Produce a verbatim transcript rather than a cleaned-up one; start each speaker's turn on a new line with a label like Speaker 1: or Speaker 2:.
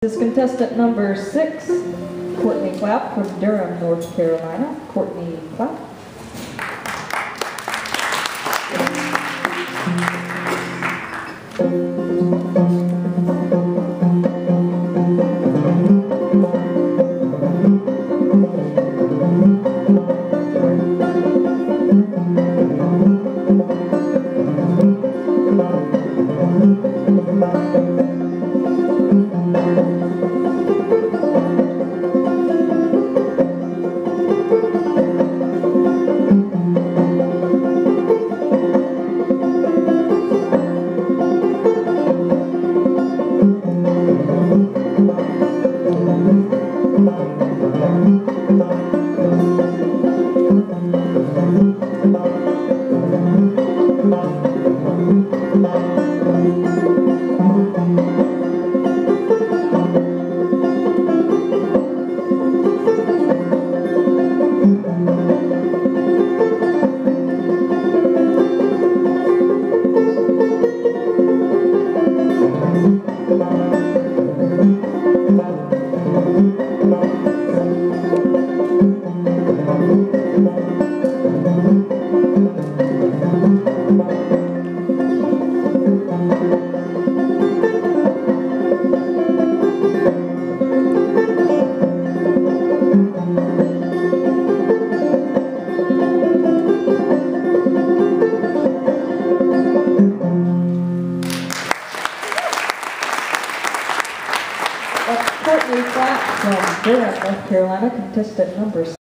Speaker 1: This is contestant number six, Courtney Clapp from Durham, North Carolina. Courtney Clapp. That's Courtney Clapp from Durham, North Carolina, contestant number six.